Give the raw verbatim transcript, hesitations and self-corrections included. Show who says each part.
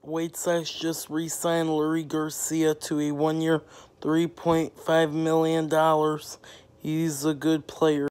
Speaker 1: White Sox just re-signed Leury Garcia to a one-year, three point five million dollars. He's a good player.